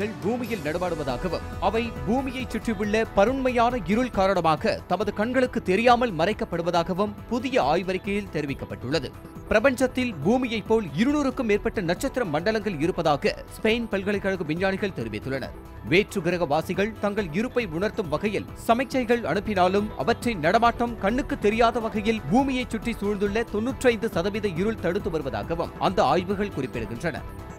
சமச்சைகள் பூமியில் நடமாடுவதாகவும் அவை பூமியை சுற்றியுள்ள பருண்மையான இருள் காரணமாக தமது கண்களுக்கு தெரியாமல் மறைக்கப்படுவதாகவும் புதிய ஆய்வறிக்கையில் தெரிவிக்கப்பட்டுள்ளது. பிரபஞ்சத்தில் பூமியைப் போல் 200க்கும் மேற்பட்ட நட்சத்திர மண்டலங்கள் இருப்பதாக ஸ்பெயின் பல்கலைக்கழக விஞ்ஞானிகள் தெரிவித்துள்ளனர். வேற்று கிரக வாசிகள் தங்கள் இருப்பை உணர்த்தும் வகையில் சமிக்ஞைகள் அனுப்பினாலும் அவற்றின் நடமாட்டம் கண்ணுக்கு தெரியாத வகையில் பூமியை சுற்றி சூழ்ந்துள்ள 95% இருள் தடுத்து வருவதாகவும் அந்த ஆய்வுகள் குறிப்பிடுகின்றன.